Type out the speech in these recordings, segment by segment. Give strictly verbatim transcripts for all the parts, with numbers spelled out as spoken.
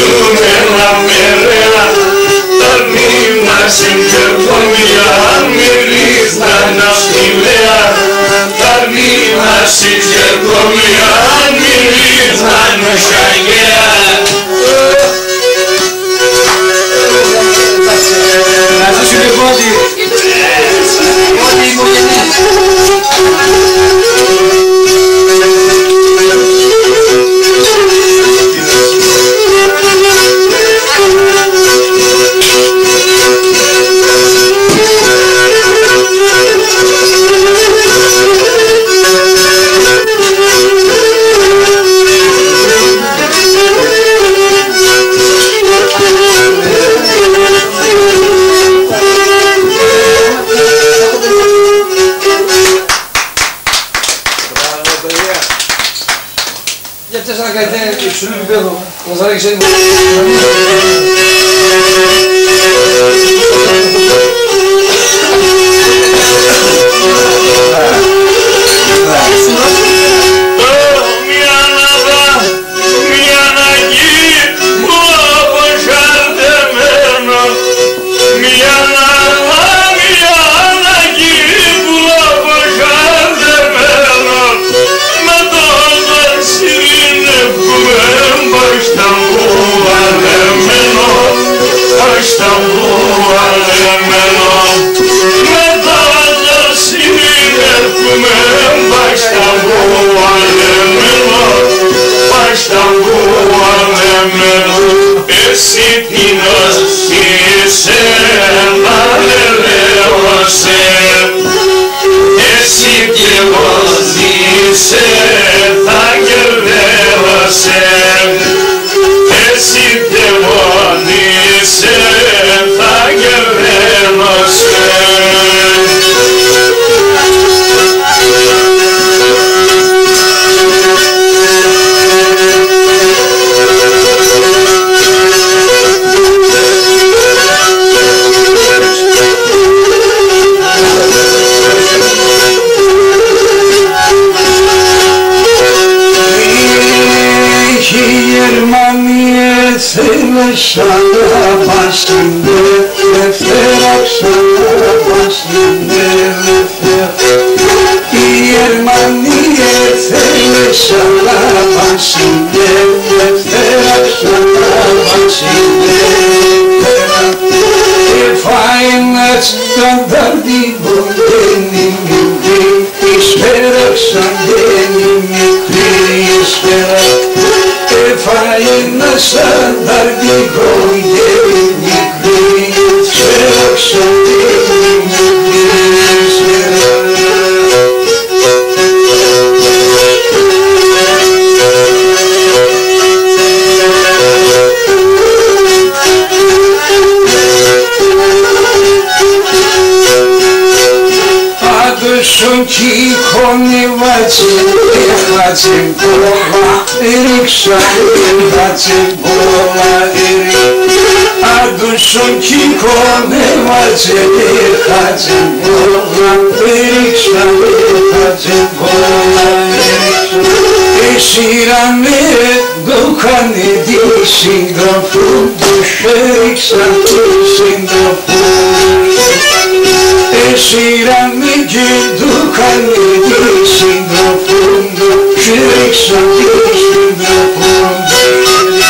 ζητούμενα μέρα τα μήνα συγκερδομιά μυρίζνα να σπηλαία τα μήνα συγκερδομιά μυρίζνα να σαγέα. Να ζήσει και πόδι πόδι οικογενείς. Για πιάσα να κάνετε υψηλού επίπεδου, να σας άρχισε λίγο. Εσύ τίνος είσαι να λελέωσε, εσύ κι εγώ ζήσε θα γελέωσε, εσύ κι εγώ ζήσε θα γελέωσε. Ξαναπάσχυνε ελευθέρα, ξαναπάσχυνε ελευθέρα. Η Γερμανία θέλει ξαναπάσχυνε ελευθέρα, ξαναπάσχυνε ελευθέρα. If I'm not standardικό δεν είναι μικρή η σφαίρα, δεν είναι μικρή η σφαίρα. If I'm not standardικό δεν είναι μικρή η σφαίρα, δεν είναι μικρή η σφαίρα. Άντουσον κι κονιβάτσε, έχατσε πολλά, έριξα, έχατσε πολλά, έριξα. Άντουσον κι κονιβάτσε, έχατσε πολλά, έριξα, έχατσε πολλά, έριξα. Εσύρανε δούχανε τη σύντροφου τους, έριξα τη σύντροφου. Εσύρανε και δούχανε τη σύντροφου τους, έριξα τη σύντροφου τους.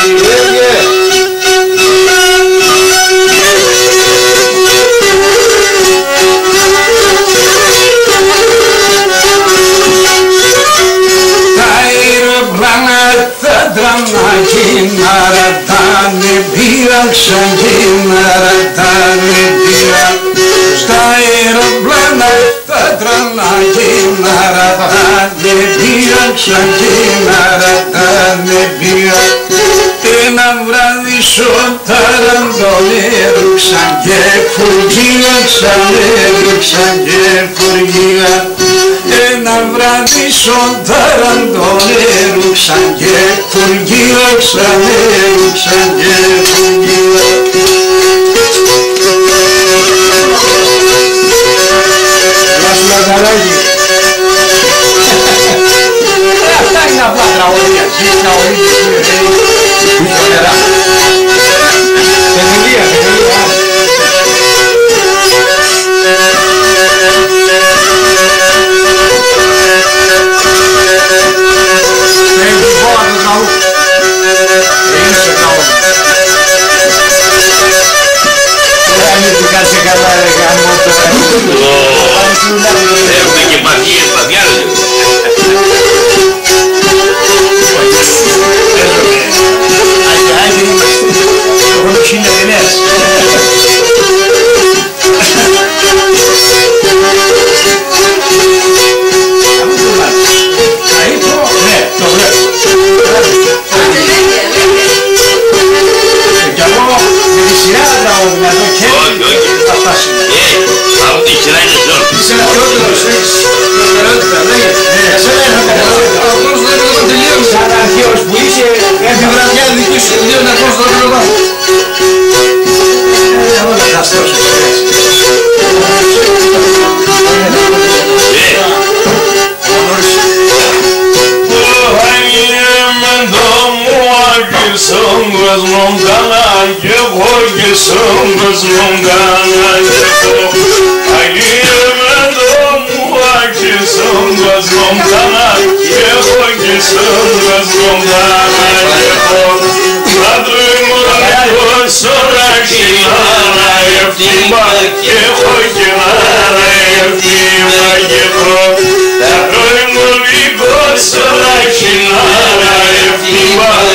Ρατάνε πήραν ξανά ρατάνε πήραν στα αεροπλάνα τα τραναγίνα ρατάνε πήραν ξανά ρατάνε πήραν. Ένα βράδυ σωτάραν τον έριξαν και φουργίλαν, ξανέριξαν και φουργίλαν. Ένα βράδυ σωτάραν τον έριξαν και φουργίλαν, ξανέριξαν και φουργίλαν. Γεια σου Λαζαράκη. Αυτά είναι απλά τραγωδία. Ζεις τραγωδία. Μισό νερά. ο δυνατό και Όχι, όχι. θα φτάσει. Ε, από τη σειρά είναι ζώνη. Είσαι ένα ποιότερος, έχεις προτεραιότητα, λέγεται. Εσένα είναι προτεραιότητα. Ο κόσμος δεν είναι τελείως. Σαν αρχαίος που είσαι, Τη βραδιά δική σου, δύο να κόσμος δεν είναι πάνω. εγώ δεν θα στρώσω. Και εγώ και σώμας μου κάνα και εγώ αγιέμεντο μου άκη σώμας μου κάνα και εγώ και σώμας μου κάνα και εγώ Άντρε μου λίγο σωράκι νάρα ευθύμα και εγώ και νάρα ευθύμα και εγώ Άντρε μου λίγο σωράκι νάρα ευθύμα